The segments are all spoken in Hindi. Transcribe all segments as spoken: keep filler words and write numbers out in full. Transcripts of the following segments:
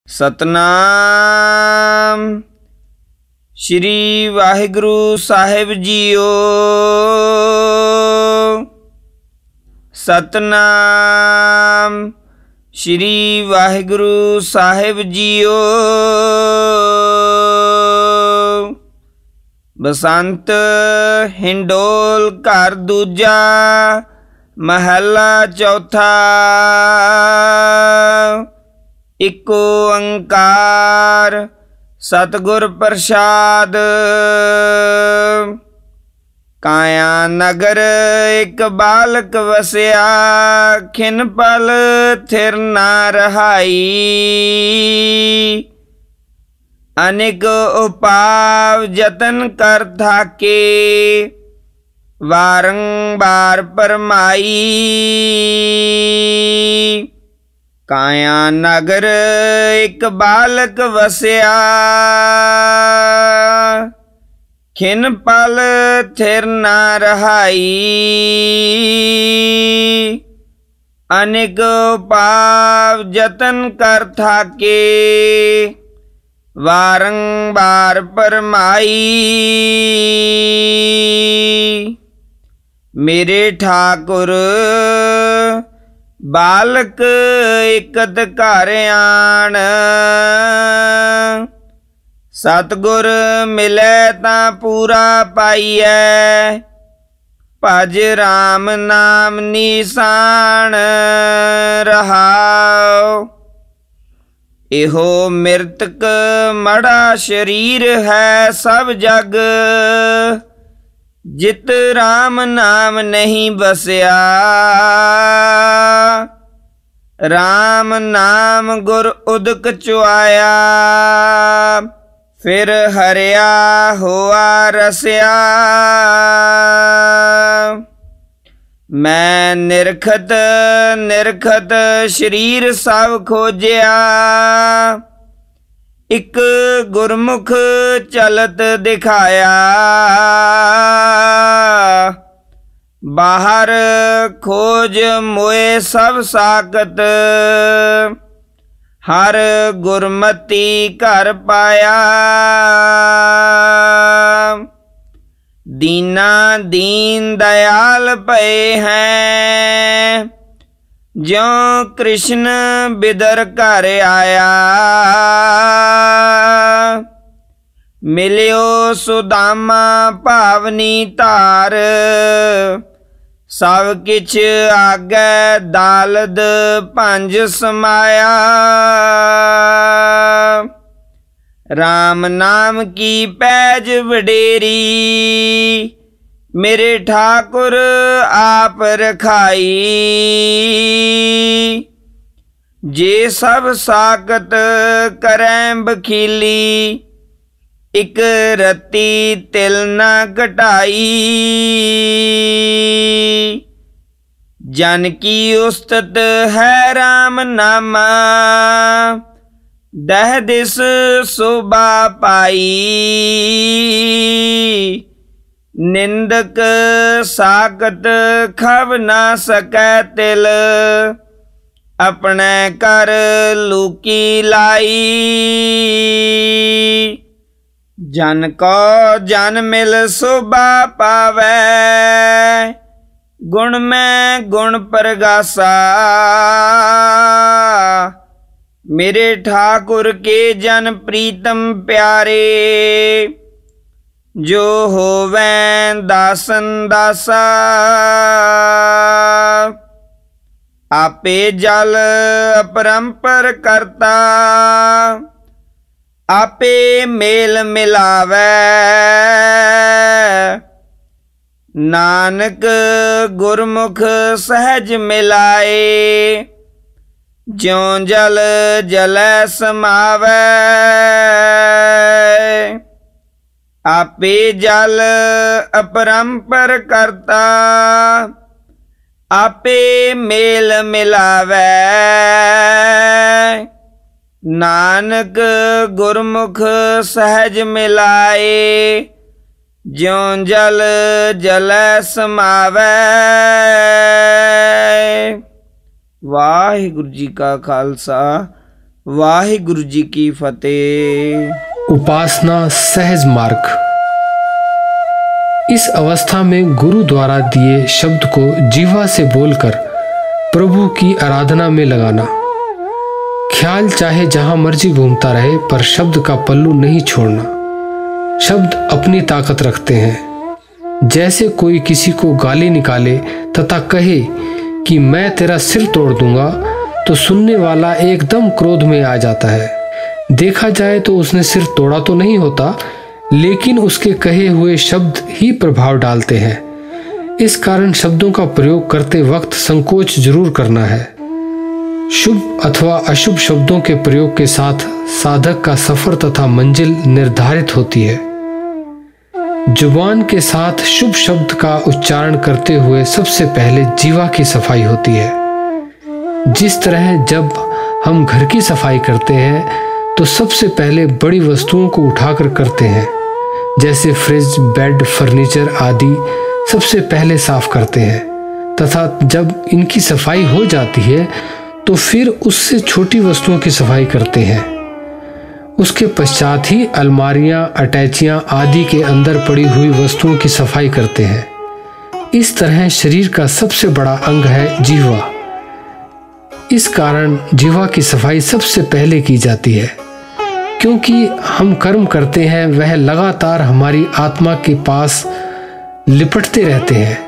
सतनाम श्री वाहिगुरु साहिब जीओ। सतनाम श्री वाहिगुरु साहिब जीओ। बसंत हिंडोल घर दूजा महला चौथा। इको अंकार सतगुर प्रसाद। काया नगर एक बालक वसया खिन पल थिर ना रहाई। अनेक उपाव जतन कर थाके वारंबार परमाई। काया नगर एक बालक वसया खिन पल थिर ना रहाई। अनेक पाप जतन कर थाके वारंबार परमाई। मेरे ठाकुर बालक इकत घर आन। सतगुर मिले तां पूरा पाइए भज राम नाम निशान रहाओ। इहो मृतक मड़ा शरीर है सब जग जित राम नाम नहीं बसया। राम नाम गुर उदक चुआया फिर हरिया हुआ रसया। मैं निरखत निरखत शरीर सब खोजया इक गुरमुख चलत दिखाया। बाहर खोज मोए सब साकत हर गुरमति घर पाया। दीना दीन दयाल पे हैं ज्यों कृष्ण बिदर घर आया। मिलियो सुदामा पावनी धार सब किछ आगे दालद पंज समाया। राम नाम की पैज वडेरी मेरे ठाकुर आप रखाई। जे सब साकत करें बखीली इक रत्ती तिल ना घटाई। जन की उस्तत है राम नामा दह दिस शोभा पाई। निंदक साकत खब ना सकै तिल अपने कर लूकी लाई। जन को जन मिल शोभा पावै गुण में गुण प्रगासा। मेरे ठाकुर के जन प्रीतम प्यारे जो होवें दासन दासा। आपे जल अपरंपर करता आपे मेल मिलावै। नानक गुरमुख सहज मिलाए ज्यों जल जलै समावै। आपे जल अपरंपर करता आपे मेल मिलावै। नानक गुरमुख सहज मिलाए ज्यों जल जलै समावै। वाहिगुरु जी का खालसा वाहिगुरु जी की फतेह। उपासना सहज मार्ग। इस अवस्था में गुरु द्वारा दिए शब्द को जीवा से बोलकर प्रभु की आराधना में लगाना। ख्याल चाहे जहां मर्जी घूमता रहे, पर शब्द का पल्लू नहीं छोड़ना। शब्द अपनी ताकत रखते हैं। जैसे कोई किसी को गाली निकाले तथा कहे कि मैं तेरा सिर तोड़ दूंगा, तो सुनने वाला एकदम क्रोध में आ जाता है। देखा जाए तो उसने सिर तोड़ा तो नहीं होता, लेकिन उसके कहे हुए शब्द ही प्रभाव डालते हैं। इस कारण शब्दों का प्रयोग करते वक्त संकोच जरूर करना है। शुभ अथवा अशुभ शब्दों के प्रयोग के साथ साधक का सफर तथा मंजिल निर्धारित होती है। जुबान के साथ शुभ शब्द का उच्चारण करते हुए सबसे पहले जीवा की सफाई होती है। जिस तरह जब हम घर की सफाई करते हैं तो सबसे पहले बड़ी वस्तुओं को उठाकर करते हैं, जैसे फ्रिज, बेड, फर्नीचर आदि सबसे पहले साफ करते हैं, तथा जब इनकी सफाई हो जाती है तो फिर उससे छोटी वस्तुओं की सफाई करते हैं। उसके पश्चात ही अलमारियां, अटैचियां आदि के अंदर पड़ी हुई वस्तुओं की सफाई करते हैं। इस तरह शरीर का सबसे बड़ा अंग है जीवा। इस कारण जीवा की सफाई सबसे पहले की जाती है, क्योंकि हम कर्म करते हैं वह लगातार हमारी आत्मा के पास लिपटते रहते हैं,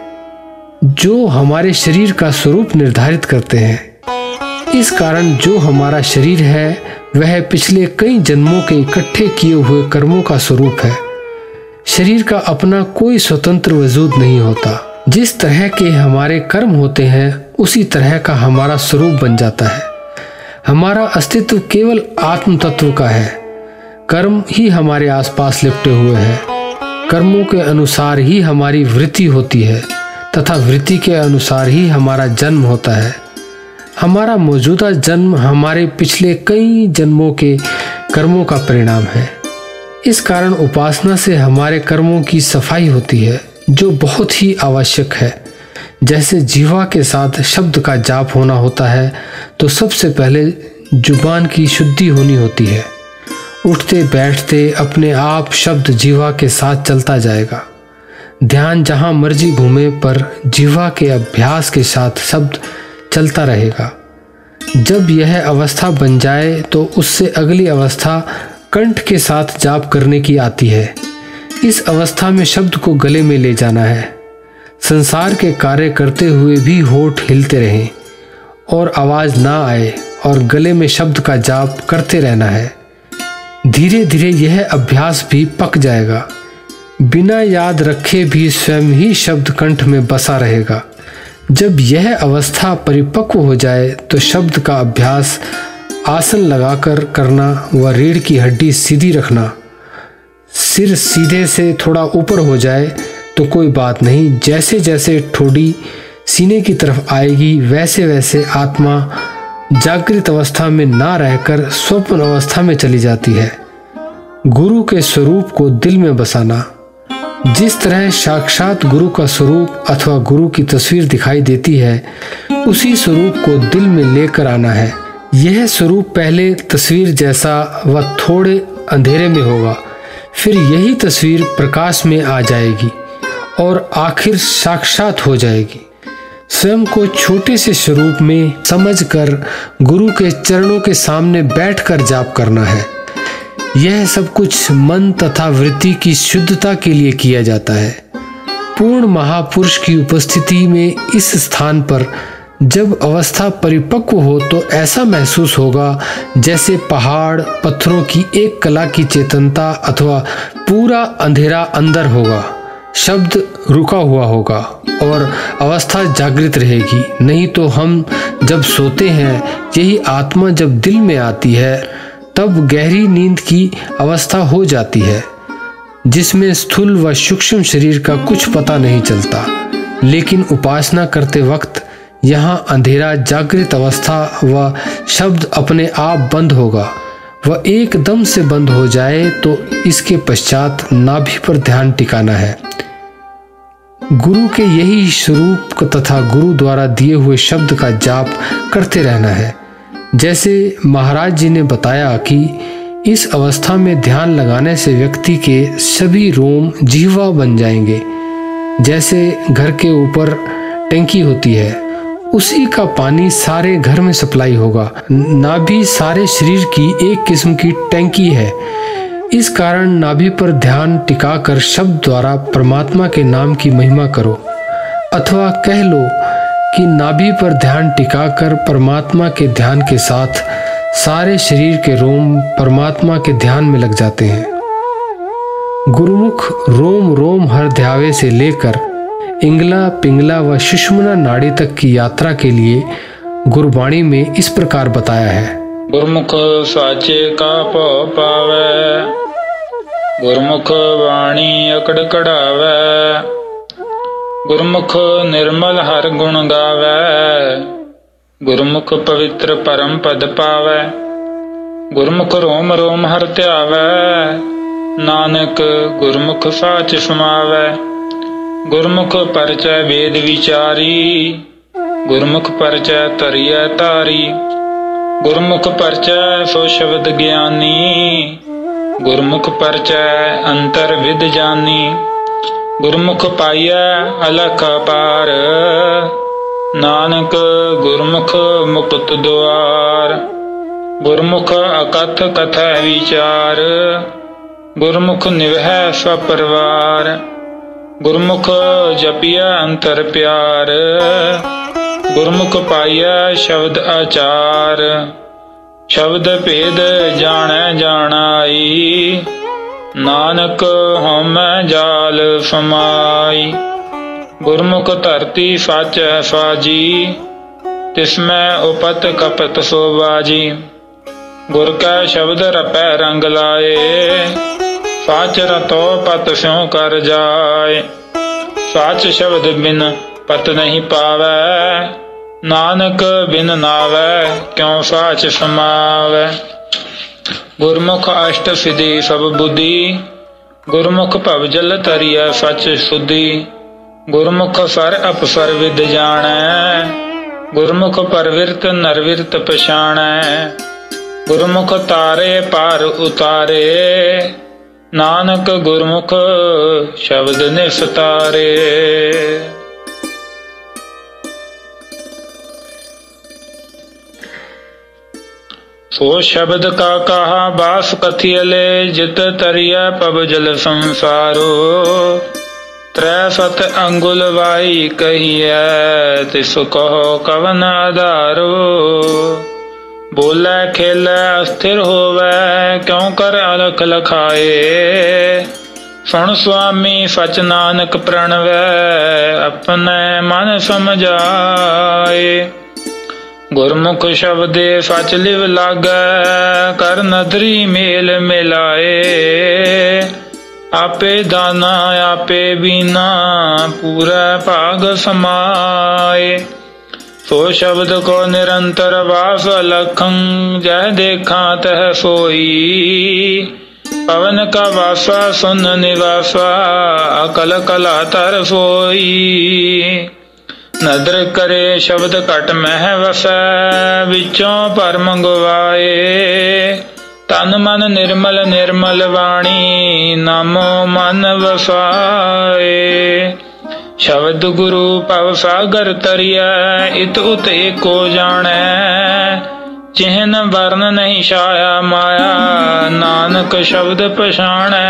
जो हमारे शरीर का स्वरूप निर्धारित करते हैं। इस कारण जो हमारा शरीर है वह पिछले कई जन्मों के इकट्ठे किए हुए कर्मों का स्वरूप है। शरीर का अपना कोई स्वतंत्र वजूद नहीं होता। जिस तरह के हमारे कर्म होते हैं उसी तरह का हमारा स्वरूप बन जाता है। हमारा अस्तित्व केवल आत्म तत्व का है। कर्म ही हमारे आसपास लिपटे हुए हैं। कर्मों के अनुसार ही हमारी वृत्ति होती है तथा वृत्ति के अनुसार ही हमारा जन्म होता है। हमारा मौजूदा जन्म हमारे पिछले कई जन्मों के कर्मों का परिणाम है। इस कारण उपासना से हमारे कर्मों की सफाई होती है, जो बहुत ही आवश्यक है। जैसे जीवा के साथ शब्द का जाप होना होता है, तो सबसे पहले जुबान की शुद्धि होनी होती है। उठते बैठते अपने आप शब्द जीवा के साथ चलता जाएगा। ध्यान जहाँ मर्जी घूमे, पर जीवा के अभ्यास के साथ शब्द चलता रहेगा। जब यह अवस्था बन जाए तो उससे अगली अवस्था कंठ के साथ जाप करने की आती है। इस अवस्था में शब्द को गले में ले जाना है। संसार के कार्य करते हुए भी होठ हिलते रहें और आवाज ना आए, और गले में शब्द का जाप करते रहना है। धीरे धीरे यह अभ्यास भी पक जाएगा। बिना याद रखे भी स्वयं ही शब्द कंठ में बसा रहेगा। जब यह अवस्था परिपक्व हो जाए तो शब्द का अभ्यास आसन लगाकर करना व रीढ़ की हड्डी सीधी रखना। सिर सीधे से थोड़ा ऊपर हो जाए तो कोई बात नहीं। जैसे जैसे ठोड़ी सीने की तरफ आएगी, वैसे वैसे आत्मा जागृत अवस्था में ना रहकर स्वप्न अवस्था में चली जाती है। गुरु के स्वरूप को दिल में बसाना। जिस तरह साक्षात गुरु का स्वरूप अथवा गुरु की तस्वीर दिखाई देती है, उसी स्वरूप को दिल में लेकर आना है। यह स्वरूप पहले तस्वीर जैसा व थोड़े अंधेरे में होगा, फिर यही तस्वीर प्रकाश में आ जाएगी और आखिर साक्षात हो जाएगी। स्वयं को छोटे से स्वरूप में समझकर गुरु के चरणों के सामने बैठकर जाप करना है। यह सब कुछ मन तथा वृत्ति की शुद्धता के लिए किया जाता है। पूर्ण महापुरुष की उपस्थिति में इस स्थान पर जब अवस्था परिपक्व हो तो ऐसा महसूस होगा जैसे पहाड़ पत्थरों की एक कला की चेतनता अथवा पूरा अंधेरा अंदर होगा। शब्द रुका हुआ होगा और अवस्था जागृत रहेगी। नहीं तो हम जब सोते हैं, यही आत्मा जब दिल में आती है, तब गहरी नींद की अवस्था हो जाती है, जिसमें स्थूल व सूक्ष्म शरीर का कुछ पता नहीं चलता। लेकिन उपासना करते वक्त यहाँ अंधेरा जागृत अवस्था व शब्द अपने आप बंद होगा। वह एकदम से बंद हो जाए तो इसके पश्चात नाभि पर ध्यान टिकाना है। गुरु के यही स्वरूप तथा गुरु द्वारा दिए हुए शब्द का जाप करते रहना है। जैसे महाराज जी ने बताया कि इस अवस्था में ध्यान लगाने से व्यक्ति के सभी रोम जिह्वा बन जाएंगे। जैसे घर के ऊपर टंकी होती है, उसी का पानी सारे घर में सप्लाई होगा। नाभि सारे शरीर की एक किस्म की टंकी है। इस कारण नाभि पर ध्यान टिकाकर शब्द द्वारा परमात्मा के नाम की महिमा करो, अथवा कह लो कि नाभि पर ध्यान टिकाकर परमात्मा के ध्यान के साथ सारे शरीर के रोम परमात्मा के ध्यान में लग जाते हैं। गुरुमुख रोम रोम हर ध्यावे से लेकर इंगला पिंगला व सुषुम्ना नाड़ी तक की यात्रा के लिए गुरबाणी में इस प्रकार बताया है। गुरमुख साचे का पौ पावे, गुरमुख वाणी अकड़ कढ़ावे, गुरमुख निर्मल हर गुण गावे, गुरमुख पवित्र परम पद पावे, गुरमुख रोम रोम हर ध्यावे, नानक गुरमुख साच समावे, गुरमुख परचय वेद विचारी, गुरमुख परचय तरिय तारी, गुरमुख परचय सो शब्द ज्ञानी, गुरमुख परचय अंतर विद जानी, गुरमुख पाइया अलख पार, नानक गुरमुख मुक्त द्वार, गुरमुख अकथ कथ विचार, गुरमुख निवह स्वपरिवार, गुरमुख जपिया अंतर प्यार, गुरमुख पाइया शब्द आचार, शब्द भेद जाने जानाई, नानक होमै जाल समाई, गुरमुख धरती सच साजी, तिसमें उपत कपत सोबाजी, गुर कै शब्द रपै रंग लाए, साच रतो पत स्यों कर जाए, साच शब्द बिन पत नहीं पावै, नानक बिन नावै क्यों साच समावै, गुरमुख अष्ट सिद्धि सब बुद्धि, गुरमुख भवजल तरिया सच शुद्धि, गुरमुख सर अपसर विद जानै, गुरमुख परविरत नरविरत पछाणै, गुरमुख तारे पार उतारे, नानक गुरमुख शब्द निस्तारे। सो शब्द का कहा बास कथियले, जित तरिया पब जल संसारो, त्रै सत अंगुल वाई कहिए, तिस कहो कवन आधारो, बोले खेले अस्थिर होवे, क्यों कर अलख लखाए, सुन स्वामी सच नानक प्रणवे, अपने मन समझाए, गुरमुख शब्दे सच लिव लागै, कर नदरी मेल मिलाए, आपे दाना आपे बीना, पूरा भाग समाए, सो शब्द को निरंतर वास लखं, जह देखा तह सोई, पवन का वासा सुन निवासा, अकल कला तर सोई, नदर करे शब्द घट मह वसै, विचों पर मंगवाए, तन मन निर्मल निर्मल वाणी, नामो मन वसाए, शब्द गुरु पव सागर तरिया, इत उत एको जानै, चिन्ह वर्ण नहीं छाया माया, नानक शब्द पछाणै,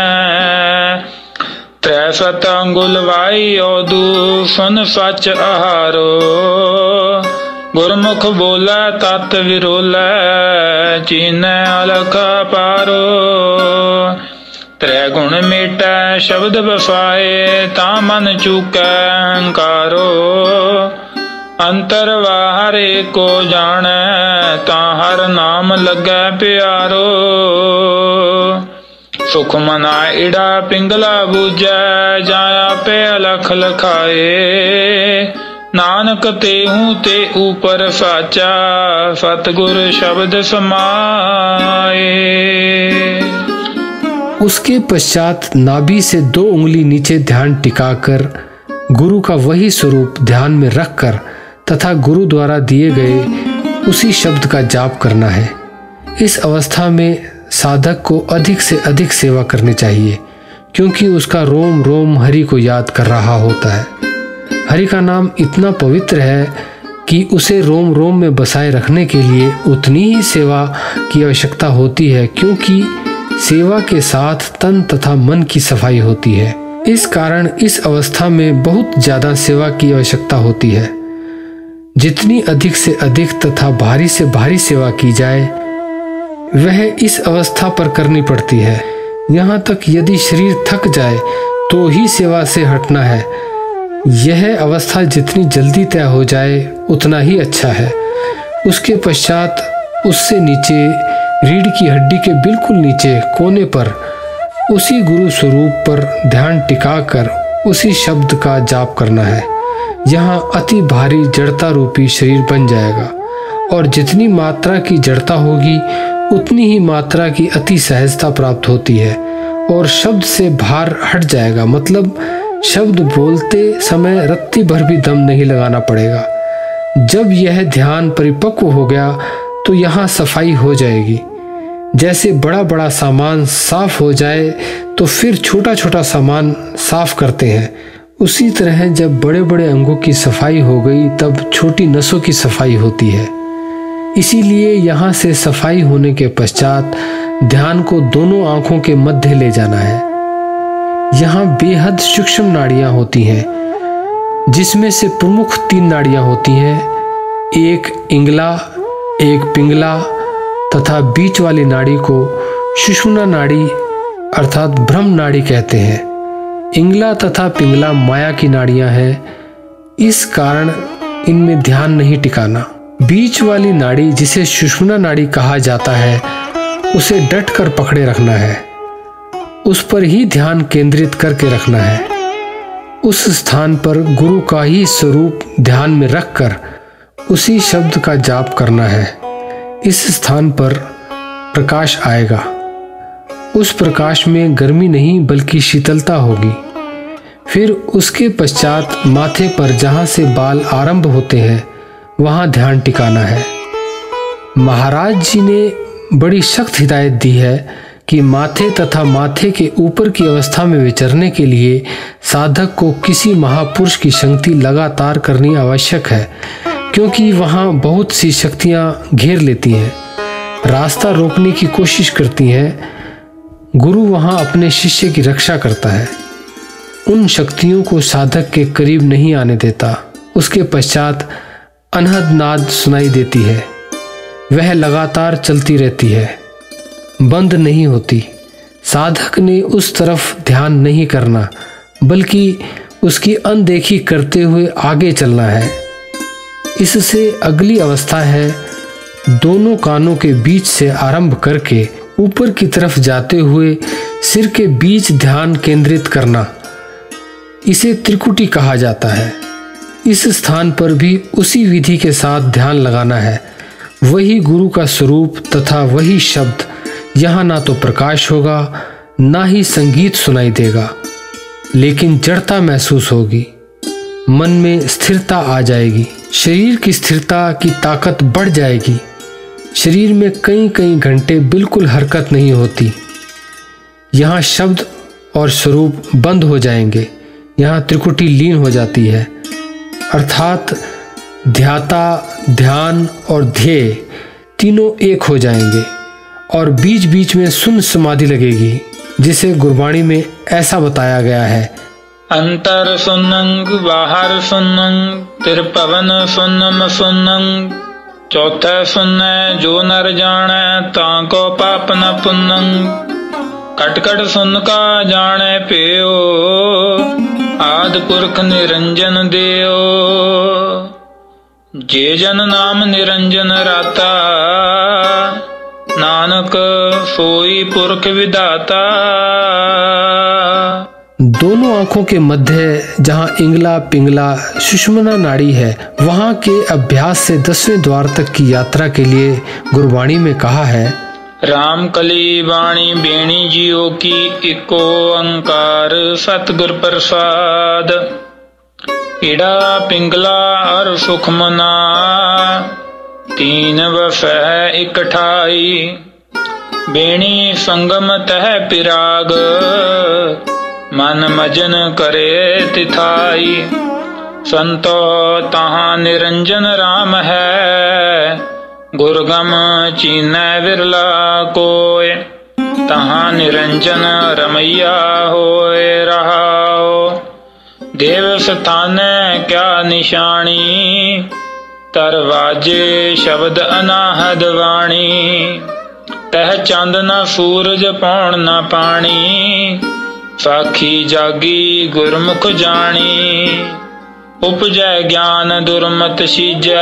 त्रै सत अंगुल वाई ओदू, सुन सच आहारो, गुरमुख बोला तत विरोला, चीनै अलख पारो, त्रै गुण मेटै शब्द बसाए, ता मन चूकै अहंकारो, अंतर बाहर एको जानै, ता हर नाम लगै प्यारो, सुख मना इड़ा पिंगला बूझै, जाया पे अलख लखाए, नानक तेहू ते ऊपर साचा, सतगुर शब्द समाए। उसके पश्चात नाभि से दो उंगली नीचे ध्यान टिकाकर गुरु का वही स्वरूप ध्यान में रखकर तथा गुरु द्वारा दिए गए उसी शब्द का जाप करना है। इस अवस्था में साधक को अधिक से अधिक सेवा करनी चाहिए, क्योंकि उसका रोम रोम हरि को याद कर रहा होता है। हरि का नाम इतना पवित्र है कि उसे रोम रोम में बसाए रखने के लिए उतनी ही सेवा की आवश्यकता होती है, क्योंकि सेवा के साथ तन तथा मन की सफाई होती है। इस कारण इस अवस्था में बहुत ज़्यादा सेवा की आवश्यकता होती है। जितनी अधिक से अधिक तथा भारी से भारी सेवा की जाए वह इस अवस्था पर करनी पड़ती है। यहाँ तक यदि शरीर थक जाए तो ही सेवा से हटना है। यह अवस्था जितनी जल्दी तय हो जाए उतना ही अच्छा है। उसके पश्चात उससे नीचे रीढ़ की हड्डी के बिल्कुल नीचे कोने पर उसी गुरु स्वरूप पर ध्यान टिकाकर उसी शब्द का जाप करना है। यहाँ अति भारी जड़ता रूपी शरीर बन जाएगा, और जितनी मात्रा की जड़ता होगी उतनी ही मात्रा की अति सहजता प्राप्त होती है, और शब्द से भार हट जाएगा। मतलब शब्द बोलते समय रत्ती भर भी दम नहीं लगाना पड़ेगा। जब यह ध्यान परिपक्व हो गया तो यहाँ सफाई हो जाएगी। जैसे बड़ा बड़ा सामान साफ हो जाए तो फिर छोटा छोटा सामान साफ करते हैं, उसी तरह जब बड़े बड़े अंगों की सफाई हो गई तब छोटी नसों की सफाई होती है। इसीलिए यहाँ से सफाई होने के पश्चात ध्यान को दोनों आंखों के मध्य ले जाना है। यहाँ बेहद सूक्ष्म नाड़ियाँ होती हैं, जिसमें से प्रमुख तीन नाड़ियाँ होती हैं, एक इंगला, एक पिंगला तथा बीच वाली नाड़ी को सुषुम्ना नाड़ी अर्थात ब्रह्म नाड़ी कहते हैं। इंगला तथा पिंगला माया की नाड़ियां हैं, इस कारण इनमें ध्यान नहीं टिकाना। बीच वाली नाड़ी जिसे सुषुम्ना नाड़ी कहा जाता है उसे डट कर पकड़े रखना है, उस पर ही ध्यान केंद्रित करके रखना है। उस स्थान पर गुरु का ही स्वरूप ध्यान में रखकर उसी शब्द का जाप करना है। इस स्थान पर प्रकाश आएगा। उस प्रकाश में गर्मी नहीं बल्कि शीतलता होगी। फिर उसके पश्चात माथे पर जहाँ से बाल आरंभ होते हैं वहाँ ध्यान टिकाना है। महाराज जी ने बड़ी सख्त हिदायत दी है कि माथे तथा माथे के ऊपर की अवस्था में विचरने के लिए साधक को किसी महापुरुष की संगति लगातार करनी आवश्यक है, क्योंकि वहाँ बहुत सी शक्तियाँ घेर लेती हैं, रास्ता रोकने की कोशिश करती हैं। गुरु वहाँ अपने शिष्य की रक्षा करता है, उन शक्तियों को साधक के करीब नहीं आने देता। उसके पश्चात अनहद नाद सुनाई देती है, वह लगातार चलती रहती है, बंद नहीं होती। साधक ने उस तरफ ध्यान नहीं करना बल्कि उसकी अनदेखी करते हुए आगे चलना है। इससे अगली अवस्था है दोनों कानों के बीच से आरंभ करके ऊपर की तरफ जाते हुए सिर के बीच ध्यान केंद्रित करना। इसे त्रिकुटी कहा जाता है। इस स्थान पर भी उसी विधि के साथ ध्यान लगाना है। वही गुरु का स्वरूप तथा वही शब्द। यहाँ ना तो प्रकाश होगा ना ही संगीत सुनाई देगा, लेकिन जड़ता महसूस होगी, मन में स्थिरता आ जाएगी, शरीर की स्थिरता की ताकत बढ़ जाएगी। शरीर में कई कई घंटे बिल्कुल हरकत नहीं होती। यहाँ शब्द और स्वरूप बंद हो जाएंगे। यहाँ त्रिकुटी लीन हो जाती है, अर्थात ध्याता, ध्यान और ध्येय तीनों एक हो जाएंगे, और बीच बीच में सुन समाधि लगेगी, जिसे गुरबाणी में ऐसा बताया गया है। अंतर सुनंग बाहर सुनंग तिरपवन सुनम सुनंग चौथे सुने जो नर जाने ताको पाप न पुनंग कटकट सुन का जाने पेयो आदि पुरख निरंजन देयो जे जन नाम निरंजन राता नानक सोई पुरख विदाता। दोनों आंखों के मध्य जहाँ इंगला पिंगला सुषुम्ना नाड़ी है, वहाँ के अभ्यास से दसवें द्वार तक की यात्रा के लिए गुरबाणी में कहा है, राम कली वाणी बेणी जियो की इको अंकार सतगुर प्रसाद इड़ा पिंगला और सुखमना तीन वफह इकठाई, बेणी संगम तह पिराग, मन मजन करे तिथाई। संतो तहाँ निरंजन राम है, गुरगम चीनै विरला कोय। तहाँ निरंजन रमैया होए रहाओ, देव स्थान क्या निशानी, तरवाजे शब्द अनाहद वाणी। तह चंद न सूरज पौण न पानी, साखी जागी गुरमुख जानी। उपजै ज्ञान दुर्मत सीजै,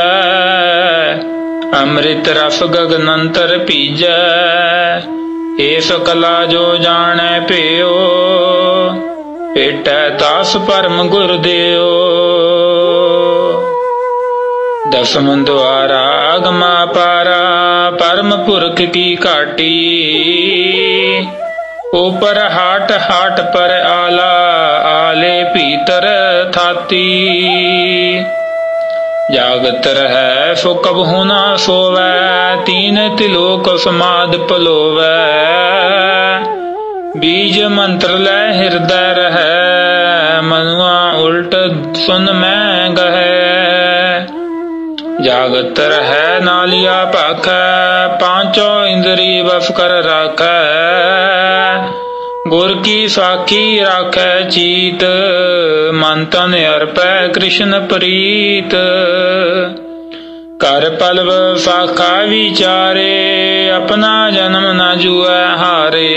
अमृत रस गगनंतर पीजै। एस कला जो जानै पेयो, पेटै दास परम गुरदेव। दसम द्वारा अगमा पारा, परम पुरख की काटी। ऊपर हाट हाट पर आला, आले भीतर थाती। जागत रहे सो कबहु न सोवै, तीन तिलोक समाद पलोवै। बीज मंत्र लै हृदय रहे, मनुआ उल्ट सुन मैं गहे। जागत रहे नालिया पाखै, पांचों इंद्री बस कर राखै। गुर की साखी राखै चीत, मन तन अर्पै कृष्ण प्रीत। कर पलव साखा विचारे, अपना जन्म न जुए हारे।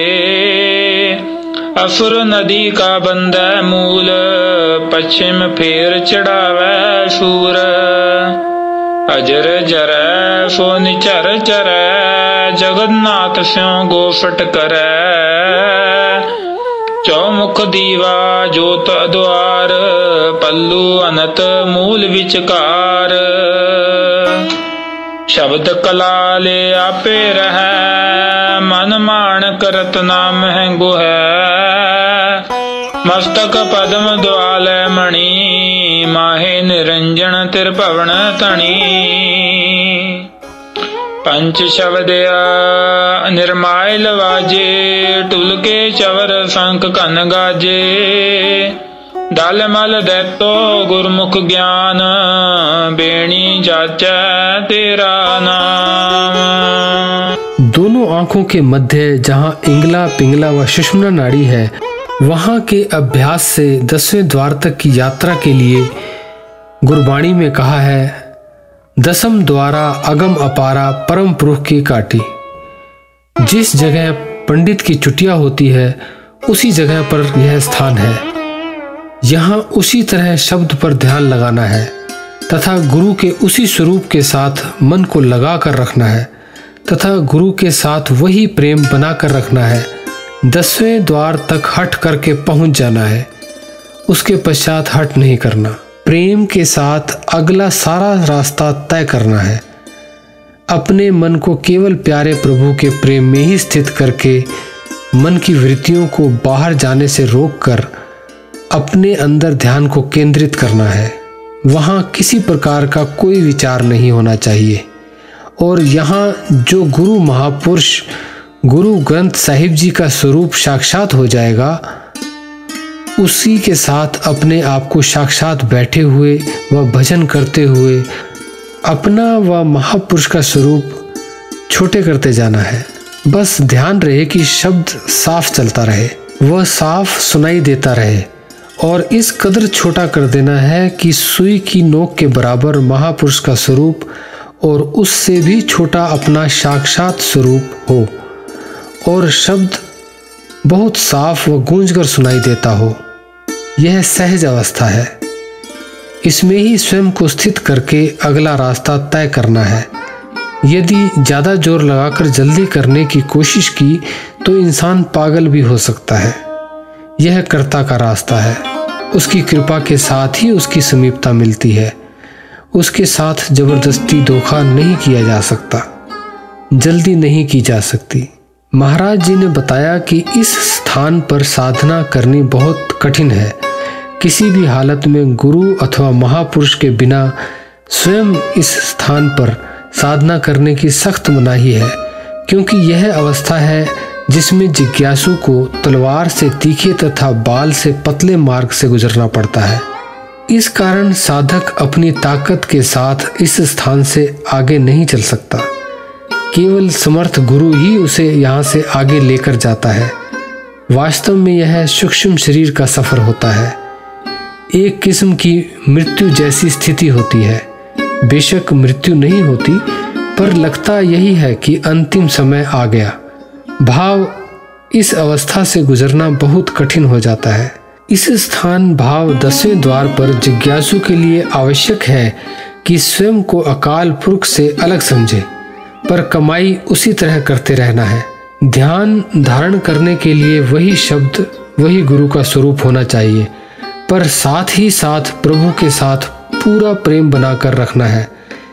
असुर नदी का बंदै मूल, पश्चिम फेर चढ़ावै सूर। अजर जरै सो निचर चरै, जगन्नाथ स्यों गोफट करै। चौमुख दीवा जोत द्वार, पल्लू अनत मूल विचकार। शब्द कला ले आपे रहै, मन मान करत नाम महंगो है। मस्तक पद्म द्वाल मणि, माहे निरंजन तिरपवन तणी। पंच शब्द निर्मायल वाजे, टुलके चवर शंख कन गाजे। दल मल दैतो गुरमुख ज्ञान, बेणी जाचै तेरा नाम। दोनों आंखों के मध्य जहाँ इंगला पिंगला व सुषुम्ना नाड़ी है, वहाँ के अभ्यास से दसवें द्वार तक की यात्रा के लिए गुरबाणी में कहा है, दसम द्वारा अगम अपारा परम पुरुष की काटी। जिस जगह पंडित की चुटिया होती है, उसी जगह पर यह स्थान है। यहाँ उसी तरह शब्द पर ध्यान लगाना है तथा गुरु के उसी स्वरूप के साथ मन को लगा कर रखना है तथा गुरु के साथ वही प्रेम बना कर रखना है। दसवें द्वार तक हट करके पहुंच जाना है, उसके पश्चात हट नहीं करना। प्रेम के साथ अगला सारा रास्ता तय करना है। अपने मन को केवल प्यारे प्रभु के प्रेम में ही स्थित करके मन की वृत्तियों को बाहर जाने से रोककर अपने अंदर ध्यान को केंद्रित करना है। वहाँ किसी प्रकार का कोई विचार नहीं होना चाहिए। और यहाँ जो गुरु महापुरुष गुरु ग्रंथ साहिब जी का स्वरूप साक्षात हो जाएगा, उसी के साथ अपने आप को साक्षात बैठे हुए व भजन करते हुए अपना व महापुरुष का स्वरूप छोटे करते जाना है। बस ध्यान रहे कि शब्द साफ चलता रहे, वह साफ सुनाई देता रहे और इस कदर छोटा कर देना है कि सुई की नोक के बराबर महापुरुष का स्वरूप और उससे भी छोटा अपना साक्षात स्वरूप हो और शब्द बहुत साफ व गूंजकर सुनाई देता हो। यह सहज अवस्था है। इसमें ही स्वयं को स्थित करके अगला रास्ता तय करना है। यदि ज़्यादा जोर लगाकर जल्दी करने की कोशिश की तो इंसान पागल भी हो सकता है। यह कर्ता का रास्ता है। उसकी कृपा के साथ ही उसकी समीपता मिलती है। उसके साथ जबरदस्ती धोखा नहीं किया जा सकता, जल्दी नहीं की जा सकती। महाराज जी ने बताया कि इस स्थान पर साधना करनी बहुत कठिन है। किसी भी हालत में गुरु अथवा महापुरुष के बिना स्वयं इस स्थान पर साधना करने की सख्त मनाही है, क्योंकि यह अवस्था है जिसमें जिज्ञासु को तलवार से तीखे तथा बाल से पतले मार्ग से गुजरना पड़ता है। इस कारण साधक अपनी ताकत के साथ इस स्थान से आगे नहीं चल सकता। केवल समर्थ गुरु ही उसे यहाँ से आगे लेकर जाता है। वास्तव में यह सूक्ष्म शरीर का सफर होता है। एक किस्म की मृत्यु जैसी स्थिति होती है। बेशक मृत्यु नहीं होती, पर लगता यही है कि अंतिम समय आ गया। भाव इस अवस्था से गुजरना बहुत कठिन हो जाता है। इस स्थान भाव दसवें द्वार पर जिज्ञासु के लिए आवश्यक है कि स्वयं को अकाल पुरख से अलग समझे, पर कमाई उसी तरह करते रहना है। ध्यान धारण करने के लिए वही शब्द, वही गुरु का स्वरूप होना चाहिए, पर साथ ही साथ प्रभु के साथ पूरा प्रेम बनाकर रखना है।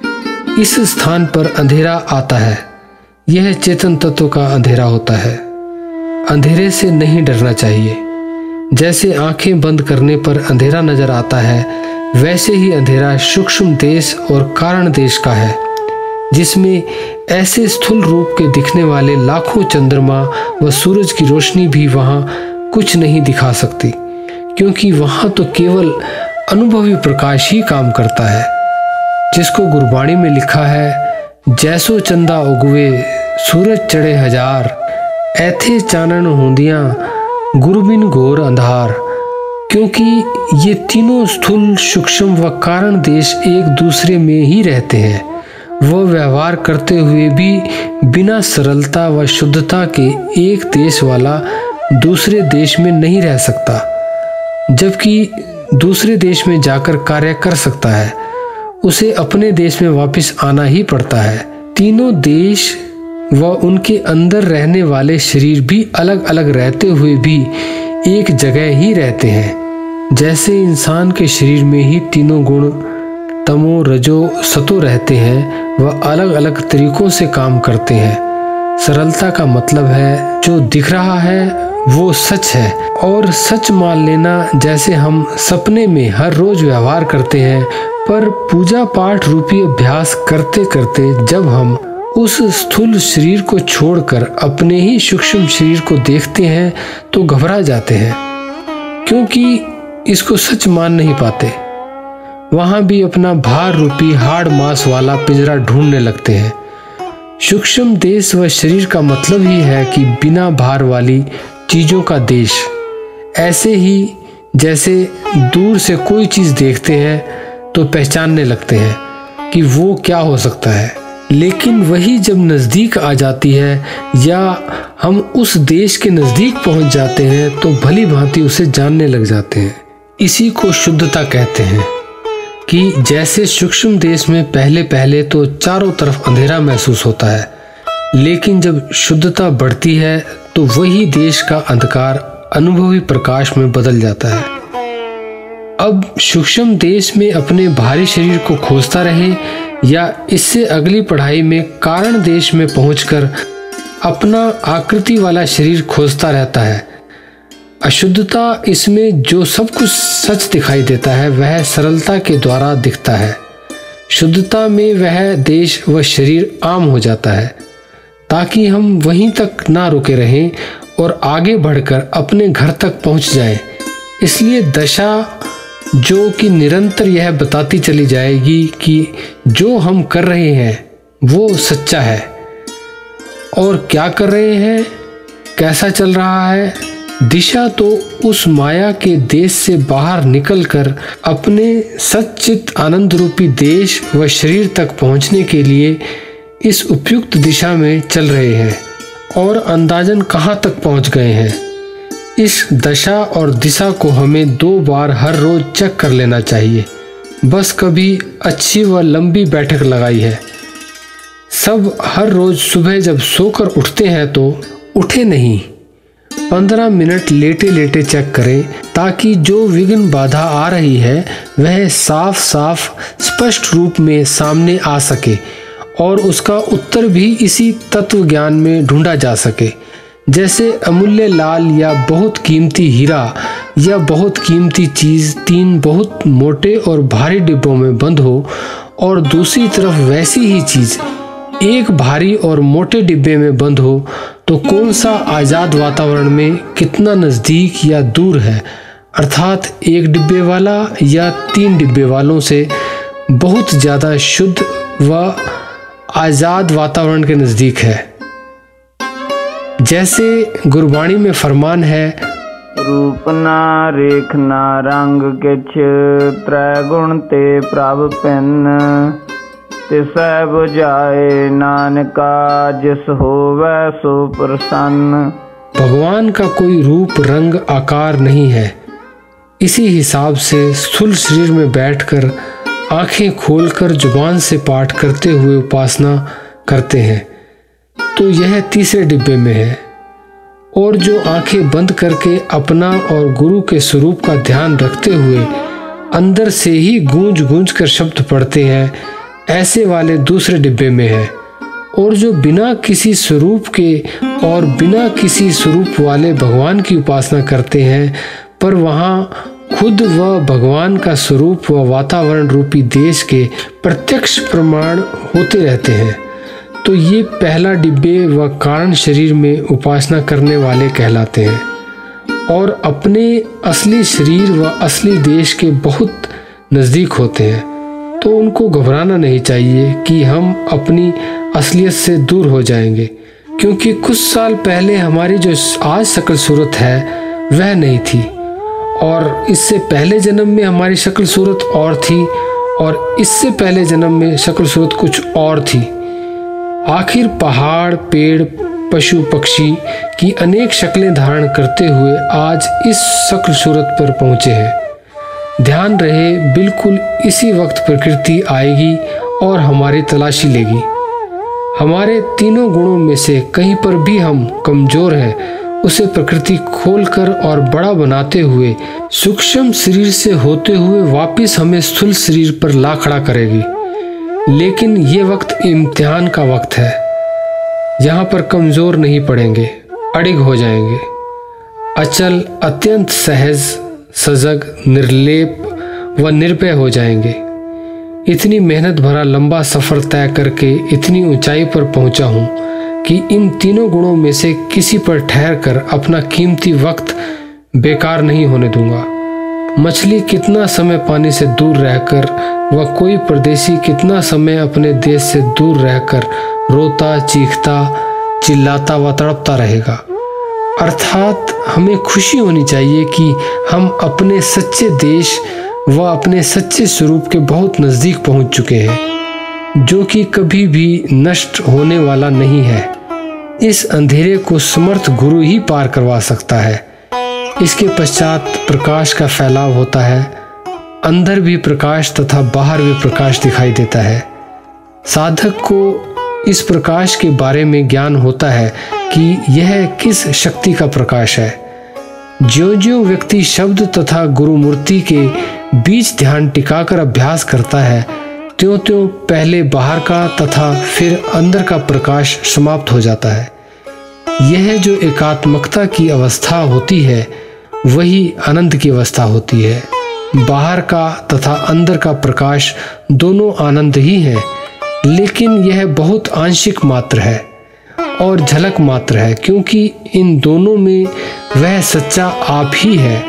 इस स्थान पर अंधेरा आता है, यह चेतन तत्व का अंधेरा होता है। अंधेरे से नहीं डरना चाहिए। जैसे आंखें बंद करने पर अंधेरा नजर आता है, वैसे ही अंधेरा सूक्ष्म देश और कारण देश का है, जिसमें ऐसे स्थूल रूप के दिखने वाले लाखों चंद्रमा व सूरज की रोशनी भी वहां कुछ नहीं दिखा सकती, क्योंकि वहां तो केवल अनुभवी प्रकाश ही काम करता है। जिसको गुरबाणी में लिखा है, जैसो चंदा उगवे सूरज चढ़े हजार, ऐथे चानन होंदियां गुरु बिन घोर अंधार। क्योंकि ये तीनों स्थूल, सूक्ष्म व कारण देश एक दूसरे में ही रहते हैं। वह व्यवहार करते हुए भी बिना सरलता व शुद्धता के एक देश वाला दूसरे देश में नहीं रह सकता, जबकि दूसरे देश में जाकर कार्य कर सकता है। उसे अपने देश में वापस आना ही पड़ता है। तीनों देश व उनके अंदर रहने वाले शरीर भी अलग अलग रहते हुए भी एक जगह ही रहते हैं। जैसे इंसान के शरीर में ही तीनों गुण तमो रजो सतो रहते हैं, वह अलग अलग तरीकों से काम करते हैं। सरलता का मतलब है जो दिख रहा है वो सच है, और सच मान लेना। जैसे हम सपने में हर रोज व्यवहार करते हैं, पर पूजा पाठ रूपी अभ्यास करते करते जब हम उस स्थूल शरीर को छोड़कर अपने ही सूक्ष्म शरीर को देखते हैं तो घबरा जाते हैं, क्योंकि इसको सच मान नहीं पाते। वहां भी अपना भार रूपी हाड़ मांस वाला पिंजरा ढूंढने लगते हैं। सूक्ष्म देश व शरीर का मतलब ही है कि बिना भार वाली चीजों का देश। ऐसे ही जैसे दूर से कोई चीज देखते हैं तो पहचानने लगते हैं कि वो क्या हो सकता है, लेकिन वही जब नज़दीक आ जाती है या हम उस देश के नज़दीक पहुंच जाते हैं तो भली भांति उसे जानने लग जाते हैं। इसी को शुद्धता कहते हैं कि जैसे सूक्ष्म देश में पहले पहले तो चारों तरफ अंधेरा महसूस होता है, लेकिन जब शुद्धता बढ़ती है तो वही देश का अंधकार अनुभवी प्रकाश में बदल जाता है। अब सूक्ष्म देश में अपने भारी शरीर को खोजता रहे या इससे अगली पढ़ाई में कारण देश में पहुंचकर अपना आकृति वाला शरीर खोजता रहता है। अशुद्धता इसमें जो सब कुछ सच दिखाई देता है वह सरलता के द्वारा दिखता है। शुद्धता में वह देश व शरीर आम हो जाता है, ताकि हम वहीं तक ना रुके रहें और आगे बढ़कर अपने घर तक पहुंच जाएं। इसलिए दशा जो कि निरंतर यह बताती चली जाएगी कि जो हम कर रहे हैं वो सच्चा है, और क्या कर रहे हैं, कैसा चल रहा है। दिशा तो उस माया के देश से बाहर निकलकर अपने सच्चित आनंद रूपी देश व शरीर तक पहुंचने के लिए इस उपयुक्त दिशा में चल रहे हैं, और अंदाजन कहाँ तक पहुंच गए हैं। इस दशा और दिशा को हमें दो बार हर रोज चेक कर लेना चाहिए। बस कभी अच्छी व लंबी बैठक लगाई है। सब हर रोज सुबह जब सोकर उठते हैं तो उठे नहीं, पंद्रह मिनट लेटे लेटे चेक करें, ताकि जो विघ्न बाधा आ रही है वह साफ साफ स्पष्ट रूप में सामने आ सके और उसका उत्तर भी इसी तत्व ज्ञान में ढूंढा जा सके। जैसे अमूल्य लाल या बहुत कीमती हीरा या बहुत कीमती चीज़ तीन बहुत मोटे और भारी डिब्बों में बंद हो और दूसरी तरफ वैसी ही चीज एक भारी और मोटे डिब्बे में बंद हो तो कौन सा आजाद वातावरण में कितना नजदीक या दूर है, अर्थात एक डिब्बे वाला या तीन डिब्बे वालों से बहुत ज्यादा शुद्ध व आजाद वातावरण के नजदीक है। जैसे गुरबाणी में फरमान है, रूप ना रेख ना रंग किछ त्रै गुण ते प्रभ पिन तिसै बुझाए नानका जिस होवै सो प्रसन्न। भगवान का कोई रूप रंग आकार नहीं है। इसी हिसाब से स्थूल शरीर में बैठकर आंखें खोलकर जुबान से पाठ करते हुए उपासना करते हैं तो यह तीसरे डिब्बे में है, और जो आंखें बंद करके अपना और गुरु के स्वरूप का ध्यान रखते हुए अंदर से ही गूंज गूंज कर शब्द पढ़ते हैं, ऐसे वाले दूसरे डिब्बे में है। और जो बिना किसी स्वरूप के और बिना किसी स्वरूप वाले भगवान की उपासना करते हैं, पर वहाँ खुद व भगवान का स्वरूप व वातावरण रूपी देश के प्रत्यक्ष प्रमाण होते रहते हैं, तो ये पहला डिब्बे व कारण शरीर में उपासना करने वाले कहलाते हैं और अपने असली शरीर व असली देश के बहुत नज़दीक होते हैं। तो उनको घबराना नहीं चाहिए कि हम अपनी असलियत से दूर हो जाएंगे, क्योंकि कुछ साल पहले हमारी जो आज शक्ल सूरत है वह नहीं थी, और इससे पहले जन्म में हमारी शक्ल सूरत और थी, और इससे पहले जन्म में शक्ल सूरत कुछ और थी। आखिर पहाड़, पेड़, पशु पक्षी की अनेक शक्लें धारण करते हुए आज इस शक्ल सूरत पर पहुँचे हैं। ध्यान रहे, बिल्कुल इसी वक्त प्रकृति आएगी और हमारी तलाशी लेगी। हमारे तीनों गुणों में से कहीं पर भी हम कमजोर हैं, उसे प्रकृति खोलकर और बड़ा बनाते हुए सूक्ष्म शरीर से होते हुए वापस हमें स्थूल शरीर पर ला खड़ा करेगी। लेकिन ये वक्त इम्तिहान का वक्त है। यहाँ पर कमजोर नहीं पड़ेंगे, अड़िग हो जाएंगे, अचल, अत्यंत सहज, सजग, निर्लेप व निर्भय हो जाएंगे। इतनी मेहनत भरा लंबा सफर तय करके इतनी ऊंचाई पर पहुंचा हूं कि इन तीनों गुणों में से किसी पर ठहर कर अपना कीमती वक्त बेकार नहीं होने दूंगा। मछली कितना समय पानी से दूर रहकर व कोई परदेशी कितना समय अपने देश से दूर रहकर रोता, चीखता, चिल्लाता व तड़पता रहेगा। अर्थात हमें खुशी होनी चाहिए कि हम अपने सच्चे देश व अपने सच्चे स्वरूप के बहुत नज़दीक पहुंच चुके हैं, जो कि कभी भी नष्ट होने वाला नहीं है। इस अंधेरे को समर्थ गुरु ही पार करवा सकता है। इसके पश्चात प्रकाश का फैलाव होता है, अंदर भी प्रकाश तथा बाहर भी प्रकाश दिखाई देता है। साधक को इस प्रकाश के बारे में ज्ञान होता है कि यह किस शक्ति का प्रकाश है। ज्यों-ज्यों व्यक्ति शब्द तथा गुरु मूर्ति के बीच ध्यान टिकाकर अभ्यास करता है, त्यों-त्यों पहले बाहर का तथा फिर अंदर का प्रकाश समाप्त हो जाता है। यह जो एकात्मकता की अवस्था होती है वही आनंद की अवस्था होती है। बाहर का तथा अंदर का प्रकाश दोनों आनंद ही है, लेकिन यह बहुत आंशिक मात्र है और झलक मात्र है, क्योंकि इन दोनों में वह सच्चा आप ही है।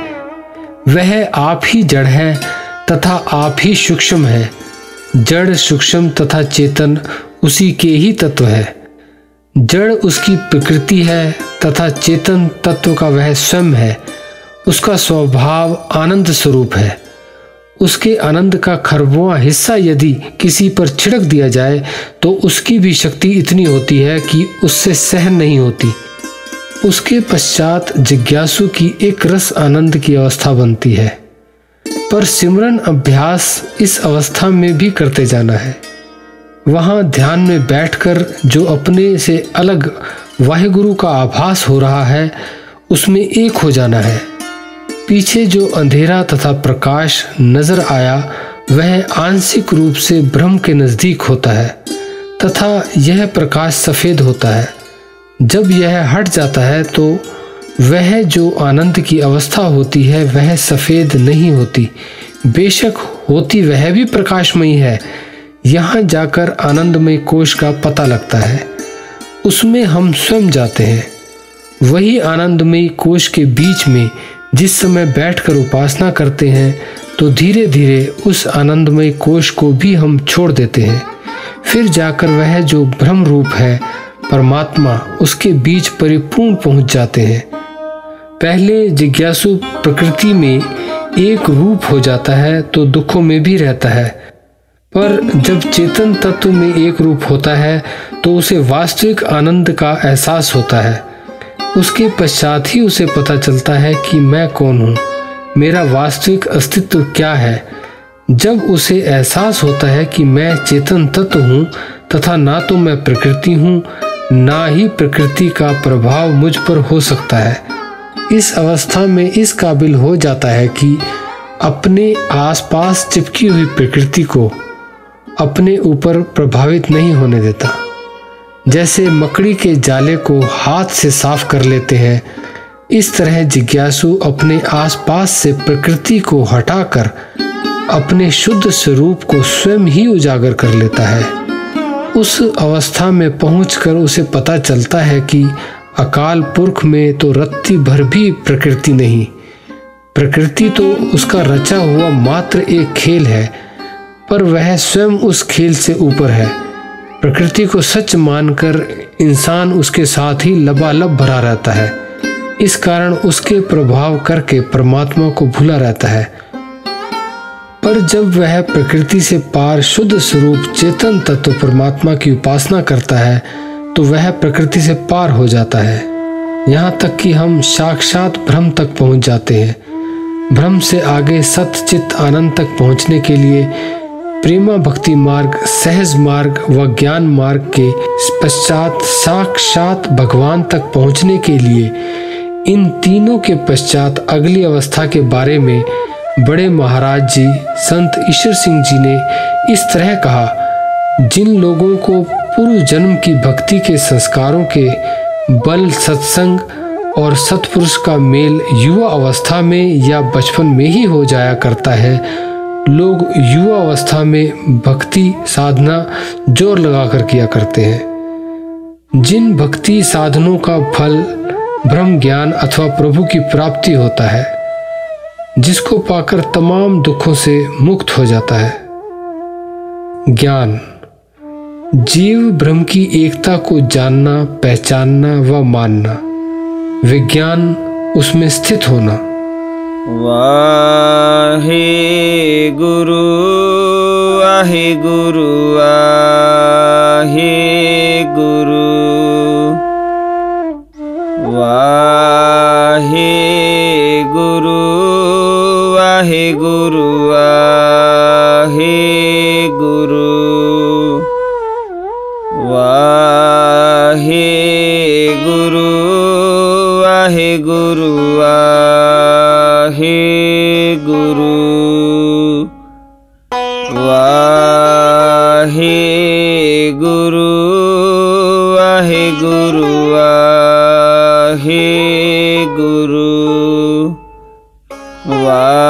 वह आप ही जड़ है तथा आप ही सूक्ष्म है। जड़, सूक्ष्म तथा चेतन उसी के ही तत्व है। जड़ उसकी प्रकृति है तथा चेतन तत्व का वह स्वयं है। उसका स्वभाव आनंद स्वरूप है। उसके आनंद का खरबवां हिस्सा यदि किसी पर छिड़क दिया जाए तो उसकी भी शक्ति इतनी होती है कि उससे सहन नहीं होती। उसके पश्चात जिज्ञासु की एक रस आनंद की अवस्था बनती है। पर सिमरन अभ्यास इस अवस्था में भी करते जाना है। वहाँ ध्यान में बैठकर जो अपने से अलग वाहिगुरु का आभास हो रहा है उसमें एक हो जाना है। पीछे जो अंधेरा तथा प्रकाश नजर आया वह आंशिक रूप से ब्रह्म के नजदीक होता है तथा यह प्रकाश सफेद होता है। जब यह हट जाता है तो वह जो आनंद की अवस्था होती है वह सफेद नहीं होती। बेशक होती वह भी प्रकाशमयी है, यहाँ जाकर आनंदमय कोश का पता लगता है। उसमें हम स्वयं जाते हैं। वही आनंदमय कोश के बीच में जिस समय बैठकर उपासना करते हैं तो धीरे धीरे उस आनंदमय कोश को भी हम छोड़ देते हैं। फिर जाकर वह जो ब्रह्म रूप है परमात्मा, उसके बीच परिपूर्ण पहुंच जाते हैं। पहले जिज्ञासु प्रकृति में एक रूप हो जाता है तो दुखों में भी रहता है, पर जब चेतन तत्व में एक रूप होता है तो उसे वास्तविक आनंद का एहसास होता है। उसके पश्चात ही उसे पता चलता है कि मैं कौन हूँ, मेरा वास्तविक अस्तित्व क्या है। जब उसे एहसास होता है कि मैं चेतन तत्व हूँ तथा ना तो मैं प्रकृति हूँ ना ही प्रकृति का प्रभाव मुझ पर हो सकता है, इस अवस्था में इस काबिल हो जाता है कि अपने आसपास चिपकी हुई प्रकृति को अपने ऊपर प्रभावित नहीं होने देता। जैसे मकड़ी के जाले को हाथ से साफ कर लेते हैं, इस तरह जिज्ञासु अपने आसपास से प्रकृति को हटाकर अपने शुद्ध स्वरूप को स्वयं ही उजागर कर लेता है। उस अवस्था में पहुंचकर उसे पता चलता है कि अकाल पुरख में तो रत्ती भर भी प्रकृति नहीं, प्रकृति तो उसका रचा हुआ मात्र एक खेल है, पर वह स्वयं उस खेल से ऊपर है। प्रकृति को सच मानकर इंसान उसके साथ ही लबालब भरा रहता है। इस कारण उसके प्रभाव करके परमात्मा को भूला रहता है। पर जब वह प्रकृति से पार शुद्ध स्वरूप चेतन तत्व परमात्मा की उपासना करता है तो वह प्रकृति से पार हो जाता है, यहाँ तक कि हम साक्षात ब्रह्म तक पहुँच जाते हैं। ब्रह्म से आगे सत चित्त आनंद तक पहुँचने के लिए प्रेमा भक्ति मार्ग, सहज मार्ग व ज्ञान मार्ग के पश्चात साक्षात भगवान तक पहुँचने के लिए इन तीनों के पश्चात अगली अवस्था के बारे में बड़े महाराज जी संत ईश्वर सिंह जी ने इस तरह कहा। जिन लोगों को पूर्व जन्म की भक्ति के संस्कारों के बल सत्संग और सत्पुरुष का मेल युवा अवस्था में या बचपन में ही हो जाया करता है, लोग युवा अवस्था में भक्ति साधना जोर लगाकर किया करते हैं। जिन भक्ति साधनों का फल ब्रह्म ज्ञान अथवा प्रभु की प्राप्ति होता है, जिसको पाकर तमाम दुखों से मुक्त हो जाता है। ज्ञान, जीव ब्रह्म की एकता को जानना, पहचानना व मानना। विज्ञान, उसमें स्थित होना। वाहे गुरु वाहे गुरु वाहे गुरु वाहे गुरु वाहे गुरु वाहे गुरु वाहे गुरु वाहे गुरु वाहे गुरु वाहे गुरु वाहे गुरु वाहे गुरु वाहे